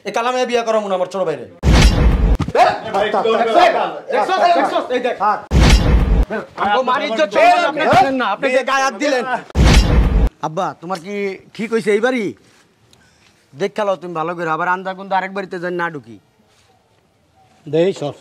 এই কালামে বিয়া করামু না আমার ছোট ভাইরে। আব্বা তোমার কি ঠিক হয়েছে এইবারই? দেখ খেলো তুমি ভালো করে, আবার আন্দা কিন্তু আরেক বাড়িতে যাই না ঢুকি। দেই সব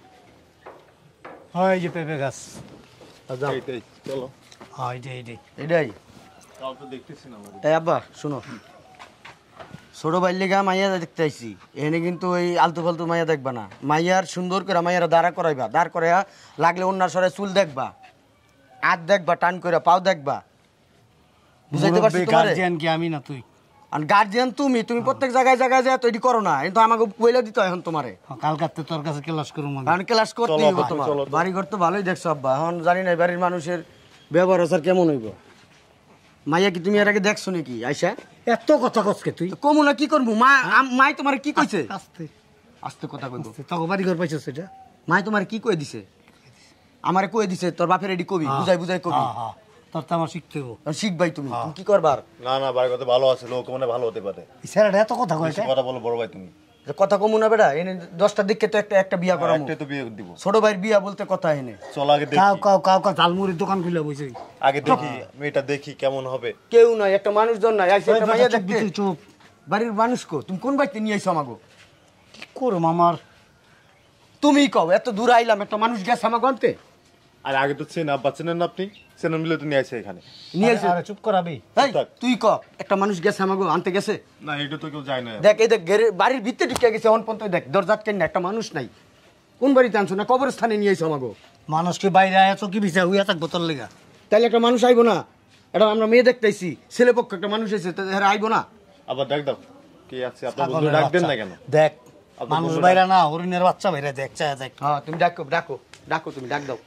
হয় যে পেঁপে গাছ চলো হয় এটাই তাই। আব্বা শুনো, ছোট ভাইয়ের লেগা মাইয়া দেখতে আইছি, এখানে কিন্তু ওই আলতু ফালতু মাইয়া দেখবা না। মাইয়ার সুন্দর করে মাইয়ারা দাঁড়া করাইবা, দাঁড় করাইয়া লাগলে অন্যার সরে চুল দেখবা, হাত দেখবা, টান করে পাও দেখবা। বুঝাইতে পারছি তোমারে? গার্জিয়ান কি আমি না তুই? আর গার্জিয়ান তুমি, তুমি প্রত্যেক জায়গায় জায়গায় যায় তৈরি করো না, কিন্তু আমাকে কইলা দিতে এখন তোমারে। কালকাতে তোর কাছে ক্লাস করুম আমি। কারণ ক্লাস করতেই হইব তোমার। বাড়ি ঘর তো ভালোই দেখছো আব্বা, এখন জানি না বাড়ির মানুষের ব্যবহার আচার কেমন হইব। মাইয়া কি তুমি এর আগে দেখছো নাকি আইসা? এত কথা কসকে তুই? কমু না কি করবো? মাই তোমার কি কইছে? আস্তে আস্তে কথা কইব। তোকে বাড়ি ঘর পাইছিস সেটা? মাই তোমার কি কই দিছে? আমারে কই দিছে তোর বাপের এডি কবি, বুঝাই বুঝাই কবি। তোর তো আমার শিখতে হইব। শিখবাই তুমি, তুমি কি করবার? না না বাড়ি কথা ভালো আছে, লোক মানে ভালো হতে পারে। স্যার এত কথা কয়? কথা বলো বড় ভাই তুমি। কথা কমু না বেটা, এনে 10টা দিকে তো একটা বিয়া করামু। একটা তো বিয়ে দিব। ছোট ভাইয়ের বিয়া বলতে কথা এনে। চল আগে দেখি। কাউ ঝালমুড়ির দোকান খুলে বসে আগে দেখি মেয়েটা দেখি কেমন হবে। কেউ নাই, একটা মানুষজন নাই, আইছে একটা মাইয়া দেখতে। চুপ। বাড়ির মানুষ কো? তুমি কোন বাড়িতে নিয়ে আইছো আমাগো? কি করব আমার? তুমি কও এত দূর আইলাম, একটা মানুষ গেছে আমাগো আনতে। আর আগে তো চেন আব্বা, চেনেন না আপনি? চেনেন মিলে তো নিয়ে আসে এখানে। নিয়ে আইছে। আরে চুপ করাবি। এই তুই ক, একটা মানুষ গেছে আমাগো আনতে গেছে? না এটা তো কেউ যায় না। দেখ এই দেখ বাড়ির ভিতরে ঢুকে গেছে, অন পর্যন্ত দেখ দরজা কেন না, একটা মানুষ নাই। কোন বাড়িতে আনছো? না কবরস্থানে নিয়ে আইছো আমাগো? মানুষকে বাইরে আয়া চকি বিছা হইয়া থাকবো তোর লেগা? তাইলে একটা মানুষ আইবো না? এটা আমরা মেয়ে দেখতেছি, ছেলে পক্ষ একটা মানুষ এসে তাহলে আইবো না? আবার ডাক দাও কি আছে, আপনার বন্ধু ডাক দেন না কেন? দেখ মানুষ বাইরে না, হরিণের বাচ্চা বাইরে দেখ, চায় দেখ। হ্যাঁ তুমি ডাকো ডাকো ডাকো, তুমি ডাক দাও।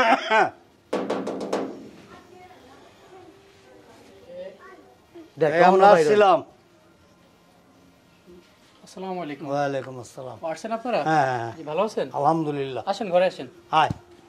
দেখ আমরা আসছিলাম। আসসালামু আলাইকুম। ওয়ালাইকুম আসসালাম। আসছেন আপনারা? হ্যাঁ জি ভালো আছেন? আলহামদুলিল্লাহ। আসেন ঘরে আসেন। হাই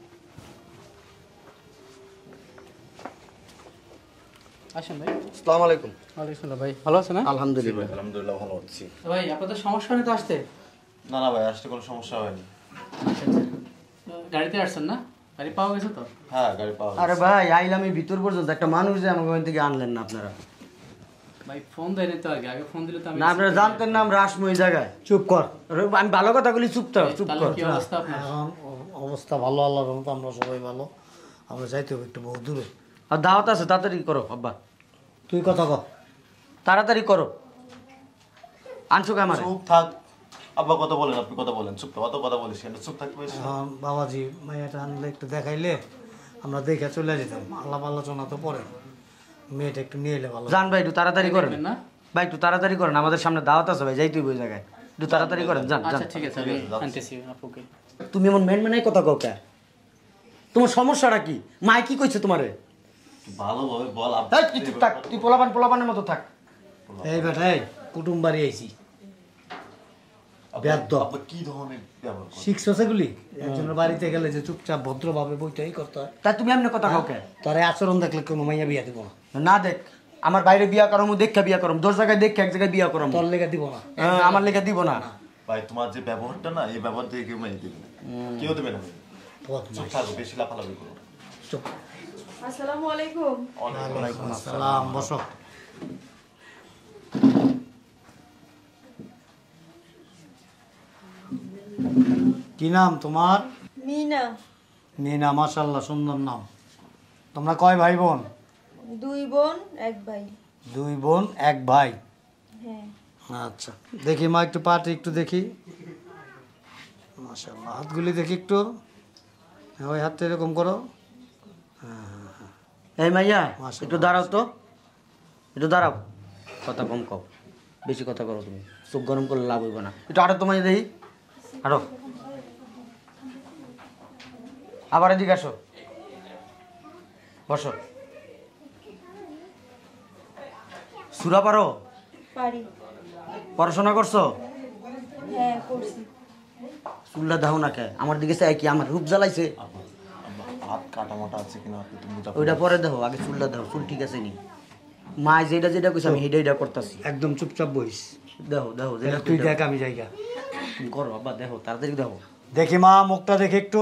আসেন ভাই। আসসালামু আলাইকুম। ওয়ালাইকুম আসসালাম ভাই, ভালো আছেন? না আলহামদুলিল্লাহ। আলহামদুলিল্লাহ ভালো আছি। ভাই আপনাদের সমস্যা নেই তো আসতে? না না ভাই আসতে কোনো সমস্যা হয়নি। আচ্ছা আচ্ছা, গাড়িতে আসছেন না? গাড়ি পাওয়া গেছে তো? হ্যাঁ গাড়ি পাওয়া আরে ভাই আইলাম এই ভিতর পর্যন্ত, একটা মানুষ যে আমাকে ওখান থেকে আনলেন না আপনারা? ভাই ফোন দেয়নি তো আগে, আগে ফোন দিলে তো আমি। না আপনারা জানতেন না আমরা আসবো এই জায়গায়? চুপ কর। আমি ভালো কথা বলি, চুপ থাক, চুপ তাহলে কর। কি অবস্থা আপনার? এখন অবস্থা ভালো, আল্লাহর রহমতে আমরা সবাই ভালো। আমরা যাইতে হবে একটু বহু দূরে। আর দাওয়াত আছে, তাড়াতাড়ি করো আব্বা, তুই কথা কর। তাড়াতাড়ি করো। আনছো কে আমার? চুপ থাক আব্বা, কথা বলেন, আপনি কথা বলেন। চুপ থাক, অত কথা বলিস কেন? চুপ থাকতে পারিস? এখন বাবাজি মাইয়াটা আনলে একটু দেখাইলে আমরা দেখে চলে যেতাম। আল্লাহ আলোচনা তো পরে, মেয়েটা একটু নিয়ে এলে ভালো। জান ভাই একটু তাড়াতাড়ি করেন না ভাই, একটু তাড়াতাড়ি করেন, আমাদের সামনে দাওয়াত আছে ভাই, যাইতে ওই জায়গায়। একটু তাড়াতাড়ি করেন, জান জান। আচ্ছা ঠিক আছে, আমি আনতেছি আপুকে। তুমি এমন মেন কথা কও কে? তোমার সমস্যাটা কি? মাই কি কইছে তোমারে? ভালোভাবে বল এই তুই চুপ থাক, তুই পোলাপানের মতো থাক। এই বেটা, এই কুটুম বাড়ি আইছি। আব্বা কি ধরনের ব্যবহার করেন? শিখছো সেগুলি? একজনের বাড়িতে গেলে যে চুপচাপ ভদ্রভাবে বইটাই করতে হয়। তাই তুমি এমনি কথা কও কে? তার এই আচরণ দেখলে কোনো মাইয়া বিয়া দিব না। না দেখ, আমার বাইরে বিয়া করম, দেখে বিয়া করম, 10 জায়গায় দেখে এক জায়গায় বিয়া করম। তোর লেগে দিব না। আমার লেগে দিব না। ভাই তোমার যে ব্যবহারটা না, এই ব্যবহার দিয়ে কেউ মেনে দিবে না, কেউ দেবে না। চুপ থাকো, বেশি লাফালাফি করো। চুপ। আসসালামু আলাইকুম। ওয়ালাইকুম আসসালাম। বসো। কি নাম তোমার? মিনা। মিনা, মাশাআল্লাহ সুন্দর নাম। তোমরা কয় ভাই বোন? 2 বোন 1 ভাই। 2 বোন 1 ভাই। হ্যাঁ। আচ্ছা দেখি মা, একটু পাটি একটু দেখি। মাশাআল্লাহ, হাতগুলি দেখি একটু। ওই হাতটা এরকম করো। এই মাইয়া একটু দাঁড়াও তো, একটু দাঁড়াও। কথা কম কও, বেশি কথা করো তুমি, চোখ গরম করলে লাভ হইব না। একটু আরো তোমায় দেখি, আরো। আবার এদিকে আসো, বসো। সুরা পারো? পারি। পড়াশোনা করছো? হ্যাঁ করছি। চুলটা দাও না কে? আমার দিকে চাই কি আমার রূপ জ্বালাইছে? হাত কাটা মোটা আছে কিনা আপনি তুমি বুঝা। ওইটা পরে দেখো, আগে চুলটা দাও। চুল ঠিক আছে নি? মা যেটা যেটা কইছে আমি সেইটা করতেছি। একদম চুপচাপ বইস। দেখো দেখো এটা তুই দেখ আমি জায়গা তুমি করো আব্বা, দেখো তাড়াতাড়ি দেখো। দেখি মা মুখটা দেখি একটু,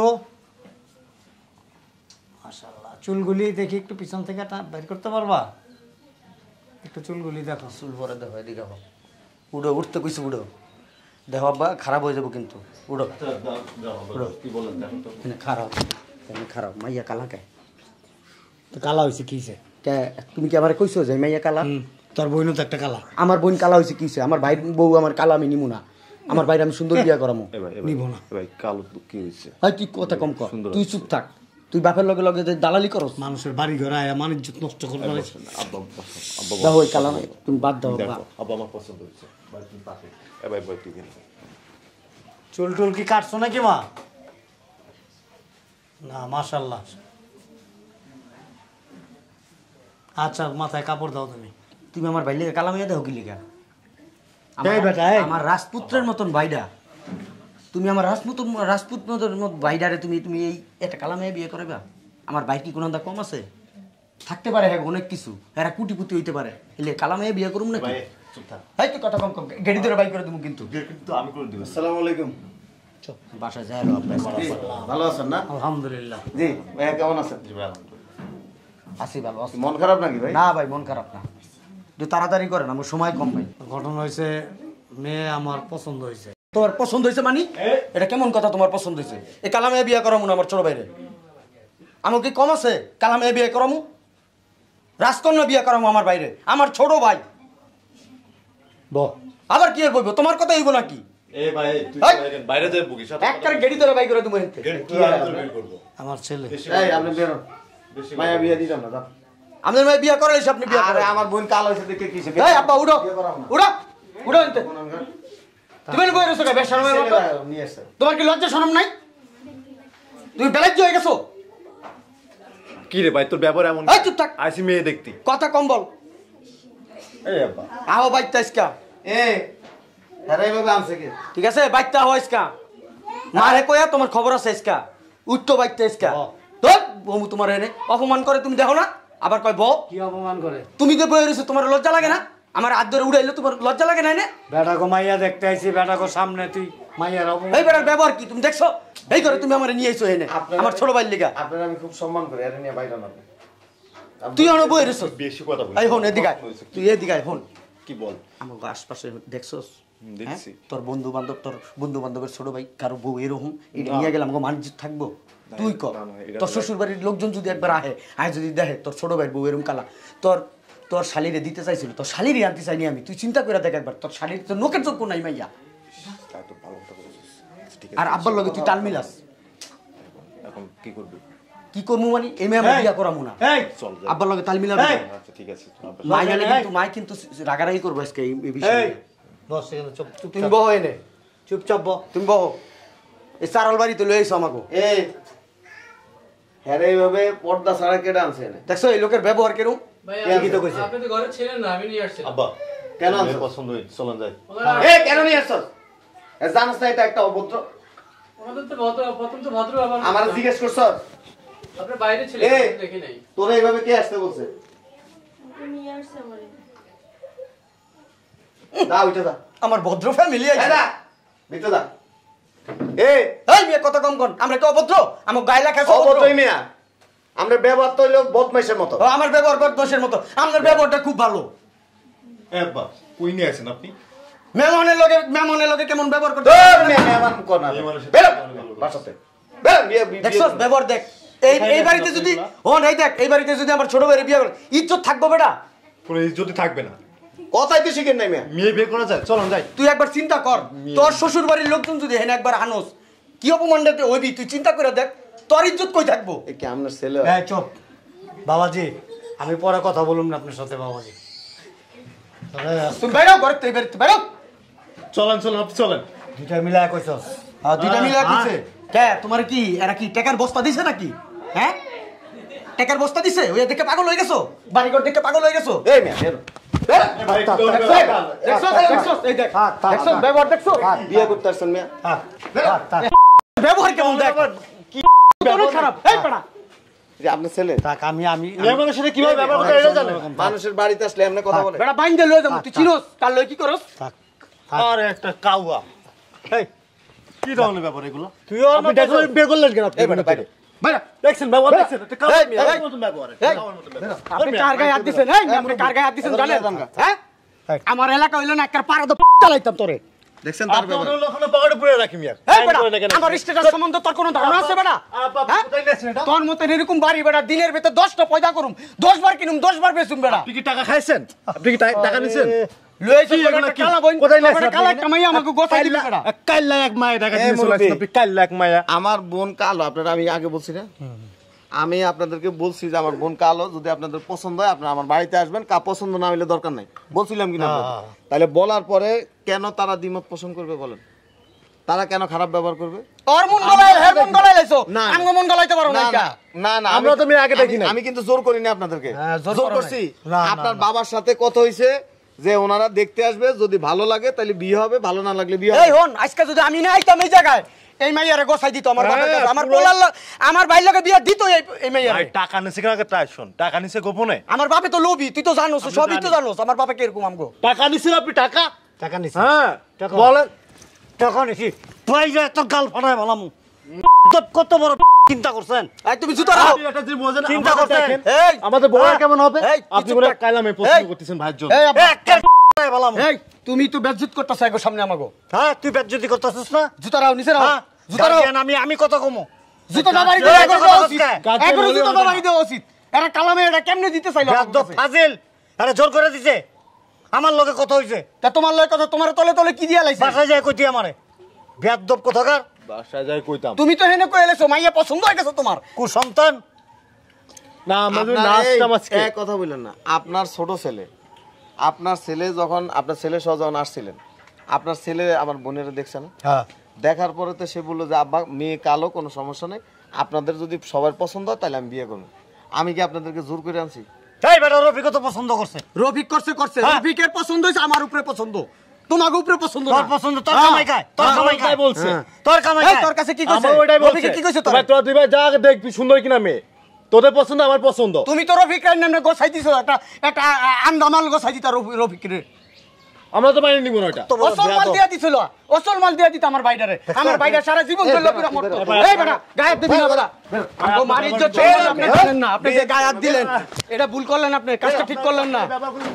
মাশাআল্লাহ। চুলগুলি দেখি একটু পিছন থেকে বের করতে পারবা? একটু চুলগুলি দেখো। চুল পরে দেখো, এদিকে দেখো। উঠো, উঠতে কইছি উঠো। দেখো আব্বা, খারাপ হয়ে যাবো কিন্তু। উঠো কি বলেন দেখো তো। খারাপ, খারাপ। মাইয়া কালা কে? তো কালা হয়েছে কিসে? কে তুমি কি আমার কইছো যে মাইয়া কালা? তোর বোনও তো একটা কালা। আমার বোন কালা হয়েছে কিসে? আমার ভাই বউ আমার কালা, আমি নিমু না। আমার ভাইয়ের আমি সুন্দর বিয়া করামো। নিব না ভাই কালো তো কি হইছে? ভাই তুই কথা কম কর, তুই চুপ থাক। তুই বাপের লগে লগে যে দালালি করস। মানুষের বাড়ি ঘরে আয়া মান ইজ্জত নষ্ট করে ফেলেছে। আব্বা আব্বা দেখো ওই কালা নাই, তুমি বাদ দাও আব্বা। দেখো আব্বা আমার পছন্দ হয়েছে। ভাই তুমি পাশে ভাই ভাই তুই গেলি চুল টুল কি কাটছো নাকি মা? না মাশাআল্লাহ। আচ্ছা মাথায় কাপড় দাও তুমি। তুমি আমার ভাই লেগে কালা মাইয়া দেখো কি লেগা? এই বেটা, এই। আমার রাজপুত্রের মতন ভাইডা, তুমি আমার রাজপুত মতন ভাইডারে তুমি তুমি এই একটা কালা মেয়ে বিয়ে করবা? আমার ভাই কি কোনো দা কম আছে? থাকতে পারে হ্যাঁ অনেক কিছু, এরা কুটিপুতি হইতে পারে, এলে কালা মেয়ে বিয়ে করুম নাকি? ভাই চুপ থাক। এই তুই কথা কম কম, গেড়ি ধরে বাই করে দেবো কিন্তু। কিন্তু আমি করে দিব। আসসালামু আলাইকুম। বাসা যায় আলো আপনার ভালো আছেন না? আলহামদুলিল্লাহ। জি ভাইয়া কেমন আছেন? জি ভাই আলহামদুলিল্লাহ। আসি ভালো আছি। মন খারাপ নাকি ভাই? না ভাই মন খারাপ না, একটু তাড়াতাড়ি করেন, আমার সময় কম ভাই। ঘটনা হয়েছে, মেয়ে আমার পছন্দ হয়েছে। তোমার পছন্দ হয়েছে মানে? এটা কেমন কথা তোমার পছন্দ হয়েছে? এই কালা মেয়ে বিয়ে করামু না আমার ছোট ভাইরে? আমার কি কম আছে কালা মেয়ে বিয়ে করামু? রাজকন্যা বিয়ে করামু আমার বাইরে, আমার ছোট ভাই। আবার কি আর বলবো, তোমার কথা হইব নাকি? এই ভাই তুই এই! বাইরে যাই বুকিস একটা গেড়ি ধরে বাই করে দেবো এনতে। কি বের করব? আমার ছেলে। এই আপনি বেরোন, মায়া বিয়ে দিতাম না যাও। আমাদের মেয়ে বিয়ে করাইছে, আপনি বিয়ে আরে করেন। আমার বোন কালো হয়েছে দেখে কিসে? এই আব্বা উঠো, বিয়ে করাবো না। উঠো উঠো এনতে। তুমি বই রয়েছো কে বেশরমের মতো? নিয়ে এসে তোমার কি লজ্জা শরম নাই? তুমি বেলাজ্জ হয়ে গেছো? কি রে ভাই তোর ব্যবহার এমন? এই চুপ থাক, আইসি মেয়ে দেখতি। কথা কম বল। এই আব্বা আও বাইতে আজকা, এ আরে এইভাবে আনছে কি? ঠিক আছে? বাইতে হও আজকা, মারে কয়া তোমার খবর আছে আজকা। উঠতো বাইতে আজকা। তোর বউ তোমার এনে অপমান করে, তুমি দেখো না? আবার কয় বউ কি অপমান করে? তুমি যে বই রয়েছো, তোমার লজ্জা লাগে না? আমার হাত ধরে উড়াইলে তোমার লজ্জা লাগে না? এনে বেটাকে মাইয়া দেখতে আইছি, বেটাকে সামনে তুই মাইয়ার অপমান। এই বেটার ব্যবহার কি তুমি দেখছো? এই করে তুমি আমার নিয়ে আইছো এনে আমার ছোট ভাইয়ের লিগা। আপনারা আমি খুব সম্মান করি, এর নিয়ে বাইরে না। তুই অন বই রয়েছো। বেশি কথা বলিস। এই হন এদিকে আয়, তুই এদিকে আয় হন। কি বল? আমার আশপাশে দেখছোস? দেখছি। তোর বন্ধু বান্ধবের ছোট ভাই কারো বউ এরকম এটা নিয়ে গেলাম মানিজ্য থাকবো? তুই কর। তোর শ্বশুর বাড়ির লোকজন যদি একবার আয় যদি দেখে তোর ছোট ভাইয়ের বউ এরকম কালা, তোর তোর শালিরে দিতে চাইছিল, তোর শালিরে আনতে চাইনি আমি। তুই চিন্তা করে দেখ একবার, তোর শালির তোর নোকের যোগ্য নাই মাইয়া। তাই তো ভালো কথা বলছিস। ঠিক আর আব্বার লগে তুই তাল মিলাস। এখন কি করবি? কি করবো মানে? এই মেয়ে আমি বিয়া করামু না। এই চল যাই। আব্বার লগে তাল মিলাবি না। আচ্ছা ঠিক আছে। মাই গেলে কিন্তু মাই কিন্তু রাগারাগি করবো আজকে এই বিষয়ে। এই বস এখানে, চুপ চুপ তুমি বহ এনে, চুপচাপ বস। তুমি বহ। এই চারাল বাড়িতে লয়ে আইসো আমাকে। এই হ্যাঁ এইভাবে পর্দা ছাড়া কেটে আনছে এনে? দেখছো এই লোকের ব্যবহার কেরম? ভাই কি তো কইছে? আপনি তো ঘরে ছিলেন না, আমি নিয়ে আসছিলাম। আব্বা কেন মেয়ে আনছো? পছন্দ হয়েছে, চলুন যাই। এই কেন নিয়ে আসছস? জানাস না এটা একটা অভদ্র? আমাদের তো প্রথম তো ভদ্র, আবার আমার জিজ্ঞেস করছস? আপনি বাইরে ছিলেন, এই! আমি দেখি নাই। তোরা এইভাবে কে আসতে বলছে? নিয়ে আসছে আমারে। দা উঠে দা। আমার ভদ্র ফ্যামিলি এই আছে। দা ভিতরে দা। এই এই মেয়ে কথা কম কর, আমরা কি অভদ্র? আমার গায়ে লেখা আছে অভদ্র। অভদ্রই মিয়া, আমরা ব্যবহার তো হইলো বদমাইশের মতো। ও, আমার ব্যবহার কর দোষের মতো। আমার ব্যবহারটা খুব ভালো। এই আব্বা কই নিয়ে আসেন আপনি? মেমনের লগে কেমন ব্যবহার করতে? ধর মিয়া, মেহমান কর না। এই মানুষের- বেরো বাসাতে। বেরো বিয়ে দেখছস ব্যবহার দেখ। এই বাড়িতে যদি এই দেখ, এই বাড়িতে যদি আমার ছোট ভাইয়ের বিয়ে করে ইজ্জত থাকবো বেটা? কোনো ইজ্জতই থাকবে না। কথাই তো শিখেন নাই মিয়া। মেয়ে বিয়ে করা যায়, চলুন যাই। তুই একবার চিন্তা কর, তোর শ্বশুর বাড়ির লোকজন যদি হেন একবার আনোস, কি অপমানটাতে হইবি তুই চিন্তা করে দেখ। তোর ইজ্জত কই থাকবো? এ কি আপনার ছেলে? এই চুপ বাবাজি, আমি পরে কথা বলুম না আপনার সাথে বাবাজি। তুমি বেরো ঘরে, তুই বেরো। চলেন চলেন আপনি চলেন। দুইটা মিলায় কইছস? দুইটা মিলে দিছে কে? তোমার কি এরা কি টাকার বস্তা দিছে নাকি? হ্যাঁ টাকার বস্তা দিছে? ওই দেখে পাগল হয়ে গেছো? বাড়িঘর দেখে পাগল হয়ে গেছো? এই মিয়া বেরো। ভাই ব্যবহার দেখছো? বিয়ে করতে আসছেন মিয়া? ব্যবহার কেমন দেখ, কি খারাপ। এই পাড়া যে আপনার ছেলে থাক, আমি মেয়ের সাথে কিভাবে ব্যবহার করে এটা জানেন? মানুষের বাড়িতে আসলে এমনি কথা বলে? বেটা বাইন্দে লয়ে যাবো। তুই চিনোস কার লই কি করস? থাক আর একটা কাউয়া এই কি ধরনের ব্যাপার এগুলো তুইও আপনি দেখো বের করলেন কেন আপনি বাইরে দেখছেন ব্যবহার দেখছেন এটা কাউয়ার মতো ব্যবহার কাউয়ার মতো ব্যবহার আপনি কার গায়ে হাত দিছেন আপনি কার গায়ে হাত দিছেন জানেন হ্যাঁ আমার এলাকা হইলো না একটা পাড়া তো চালাইতাম তোরে দেখছেন তার ব্যাপার আপনার লোকনে পকেটে পুরে রাখি মিয়া এই বেটা আমার স্ট্যাটাস সম্বন্ধে তোর কোনো ধারণা আছে বেটা হ্যাঁ? কোথায় গেছেন এটা তোর মতো এরকম বাড়ি বেটা দিনের ভিতর 10টা পয়দা করুম 10 বার কিনুম 10 বার বেচুম বেটা আপনি কি টাকা খাইছেন আপনি কি টাকা নিছেন লইছি এগুলো কি? কালা বই কোথায় লেখা কালা একটা মাইয়া আমাকে গোছাই দিবে বেটা কাইল্লা এক মায়া টাকা দিয়ে চলে মুরব্বি। আসছেন আপনি কাইল্লা এক মায়া আমার বোন কালো আপনারা আমি আগে বলছি না আমি আপনাদেরকে বলছি যে আমার বোন কালো যদি আপনাদের পছন্দ হয় আপনারা আমার বাড়িতে আসবেন পছন্দ না হলে দরকার নাই বলছিলাম কিনা আপনাদের? তাহলে বলার পরে কেন তারা দ্বিমত পোষণ করবে বলেন তারা কেন খারাপ ব্যবহার করবে ওর মন গলায় হের মন গলায় লাইছো না। আঙ্গ মন গলাইতে পারো না এটা না না আমরা তো আগে দেখি না আমি কিন্তু জোর করিনি আপনাদেরকে হ্যাঁ, জোর জোর করো করছি না, না, আপনার বাবার সাথে কথা হইছে যে ওনারা দেখতে আসবে যদি ভালো লাগে তাহলে বিয়ে হবে ভালো না লাগলে বিয়ে এই হবে হন আজকে যদি আমি না আইতাম এই জায়গায় এই মাইয়ারে গোছাই দিত আমার বাপের কাছে আমার পুরো- পোলার আমার ভাই লগে বিয়া দিত এই মাইয়ারে ভাই টাকা নিছে কেন আগে তাই শুন টাকা নিছে গোপনে আমার বাপে তো লোভী তুই তো জানোস সবই তো জানোস আমার বাপে কিরকম আমগো টাকা নিছেন আপনি টাকা টাকা নিছি হ্যাঁ টাকা। বলেন টাকা নিছি তুই যে এত গাল ফাটাই বলাম কত বড় চিন্তা করছেন এই তুমি জুতা রাখো আপনি একটা যে বোঝেন চিন্তা আমাদের করতেন। দেখেন, এই, আমাদের বউ হ্যাঁ, কেমন হবে এই, আপনি কিছু বলে টাক- কাইলামে প্রশ্ন এই, করতেছেন ভাইয়ের জন্য এই আব্বা, বলাম এই তুমি তো বেজ্জত করতেছ এগো সামনে আমাগো হ্যাঁ তুই বেজ্জতি করতেছিস না জুতা রাও নিচে রাও হ্যাঁ জুতা রাও আমি কত কমো জুতা দাবাড়ি এই, দেওয়া এই, এগো কথা উচিত কথা এগো জুতা দাবাড়ি দেওয়া উচিত এরা কালামে এটা কেমনে দিতে চাইলো আমার বেয়াদব কাছে? ফাজিল আরে জোর করে দিছে আমার লগে কত হইছে তা তোমার লয় কথা তোমার তলে তলে কি দিয়া লাইছে বাসায় যায় কইতি আমারে বেয়াদব কোথাকার বাসায় যাই কইতাম তুমি তো হেনে কই এলেছো মাইয়া পছন্দ হয়ে গেছে তোমার কু সন্তান না আমাদের আপনার নাচ এই টামাজকে এক কথা বললেন না আপনার ছোট ছেলে আপনার ছেলে যখন আপনার ছেলে সহ যখন আসছিলেন আপনার ছেলে আমার বোনেরা দেখছে না হ্যাঁ দেখার পরে তো সে বললো যে আব্বা মেয়ে কালো কোনো সমস্যা নেই আপনাদের যদি সবার পছন্দ হয় তাহলে আমি বিয়ে করবো আমি কি আপনাদেরকে জোর করে আনছি এই বেটা রফিক তো পছন্দ করছে রফিক করছে হ্যাঁ। রফিকের পছন্দ হইছে আমার উপরে পছন্দ তোমার উপরে পছন্দ তোর না। পছন্দ তোর হ্যাঁ। কামাই খায় তোর কামাই খায় বলছে তোর কামাই এই খায় তোর কাছে কি কইছে আমার ওইটাই বলছে রফিকে কি কইছে তোর ভাই তোরা দুই ভাই যা আগে দেখবি সুন্দর কিনা মেয়ে তোদের পছন্দ আমার পছন্দ তুমি তো রফিক রাই নামে গোছাই দিছো একটা আন্দামাল গোছাই দিতা রফিক রে আমরা তো মাইনে নিব না এটা তো বড় অসল মাল বেয়াদব। দিয়া দিছিল অসল মাল দিয়া দিত আমার বাইডারে আমার বাইডা সারা জীবন ধরে লপিরা মরতো এই বেটা গায়ে দিবি না বেটা আমগো মার ইজ্জত চলে আপনি জানেন না আপনি যে গায়ে হাত দিলেন এটা ভুল করলেন আপনি কাজটা ঠিক করলেন না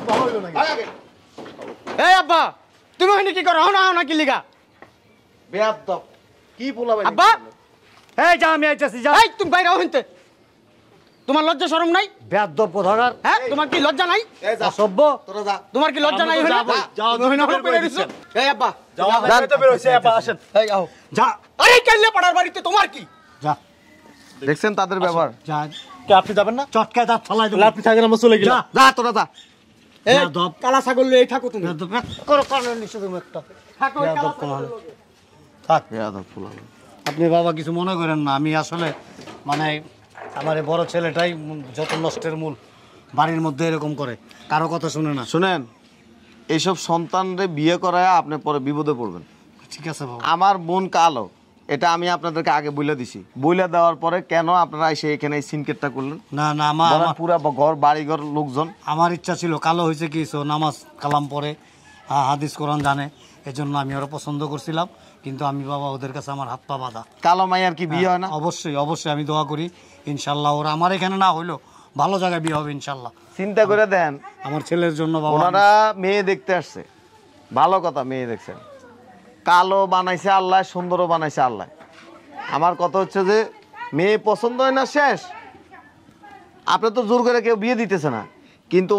এই আব্বা তুমি হইনি কি করো না না কি লিগা বেয়াদব কি বলাবেন আব্বা এই যা আমি আইতাছি যা এই তুমি বাইরে হইতে তোমার লজ্জা শরম নাই বেয়াদব কোথাকার হ্যাঁ তোমার কি লজ্জা নাই এই যা অসভ্য তোরা যা তোমার কি লজ্জা নাই হইনা যাও, তুমি হইনা বের করে পেরে দিছো দিচ্ছেন। এই আব্বা যাও আমরা তো বের হইছে আপা আসেন এই আও যা আরে কাইলে পাড়ার বাড়িতে তোমার কি যা দেখছেন তাদের ব্যবহার যা কে আপনি যাবেন না চটকায় দাঁত ফালাই দেবো আপনি থাকেন আমরা চলে গেলাম যা তোরা যা এই বেয়াদব। কালা ছাগল লয়ে থাকো তুমি বেয়াদব করো কারণ নিশ্চয় তুমি একটা থাকো এই কালা বেয়াদব ছাগল কোন লগে। থাক বেয়াদব ফুলাবে আপনি বাবা কিছু মনে করেন না আমি আসলে মানে আমার এই বড় ছেলেটাই যত নষ্টের মূল বাড়ির মধ্যে এরকম করে কারো কথা শুনে না শুনেন এইসব সন্তানরে বিয়ে করায় আপনি পরে বিপদে পড়বেন ঠিক আছে বাবা আমার বোন কালো এটা আমি আপনাদেরকে আগে বইলে দিছি বইলে দেওয়ার পরে কেন আপনারা এসে এখানে এই সিনকেটটা করলেন না না আমার বলেন পুরা ঘর বাড়িঘর লোকজন আমার ইচ্ছা ছিল কালো হয়েছে কি সো নামাজ কালাম পড়ে হাদিস কোরআন জানে এজন্য আমি ওরা পছন্দ করছিলাম কিন্তু আমি বাবা ওদের কাছে আমার হাত পা বাঁধা কালো মাইয়ার কি বিয়ে হয় না অবশ্যই অবশ্যই আমি দোয়া করি ইনশাল্লাহ ওরা আমার এখানে না হইলো ভালো জায়গায় বিয়ে হবে ইনশাল্লাহ চিন্তা করে দেন আমার ছেলের জন্য বাবা ওনারা মেয়ে দেখতে আসছে ভালো কথা মেয়ে দেখছেন কালো বানাইছে আল্লাহ সুন্দরও বানাইছে আল্লাহ আমার কথা হচ্ছে যে মেয়ে পছন্দ হয় না শেষ আপনি তো জোর করে কেউ বিয়ে দিতেছে না কিন্তু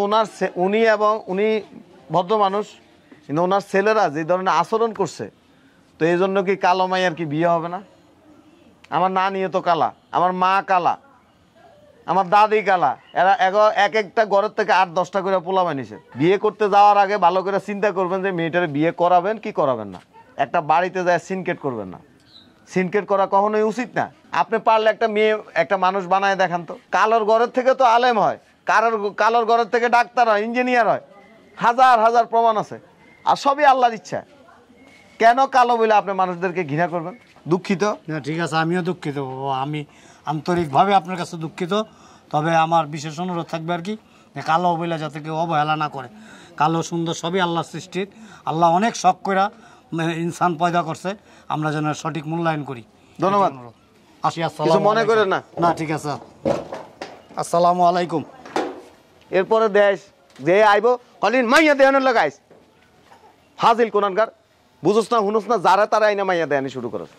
উনি ভদ্র মানুষ কিন্তু ওনার ছেলেরা যে ধরনের আচরণ করছে তো এই জন্য কি কালো মাইয়ার কি বিয়ে হবে না আমার নানিও তো কালা আমার মা কালা আমার দাদি কালা এরা এক একটা ঘরের থেকে 8-10টা করে পোলা বানিয়েছে বিয়ে করতে যাওয়ার আগে ভালো করে চিন্তা করবেন যে মেয়েটারে বিয়ে করাবেন কি করাবেন না একটা বাড়িতে যায় সিনকেট করবেন না সিনকেট করা কখনোই উচিত না আপনি পারলে একটা মেয়ে একটা মানুষ বানায় দেখান তো কালোর ঘরের থেকে তো আলেম হয় কালোর ঘরের থেকে ডাক্তার হয় ইঞ্জিনিয়ার হয় হাজার হাজার প্রমাণ আছে আর সবই আল্লাহর ইচ্ছা কেন কালো বলে আপনি মানুষদেরকে ঘৃণা করবেন দুঃখিত না ঠিক আছে আমিও দুঃখিত বাবা আমি আন্তরিকভাবে আপনার কাছে দুঃখিত তবে আমার বিশেষ অনুরোধ থাকবে আর কি যে কালো বইলা যাতে কেউ অবহেলা না করে কালো সুন্দর সবই আল্লাহর সৃষ্টির। আল্লাহ অনেক শখ কইরা ইনসান পয়দা করছে, আমরা যেন সঠিক মূল্যায়ন করি। ধন্যবাদ। আসি, কিছু আসসালামু মনে আলাইকুম। করেন না। না ঠিক আছে, আসসালামু আলাইকুম। এরপরে দেশ যে আইব কলিন মাইয়া দেহানোর লাগাইস ফাজিল কোনানকার, বুঝোস না হুনোস না, যারা তারা আইনা মাইয়া দেহানি শুরু করস।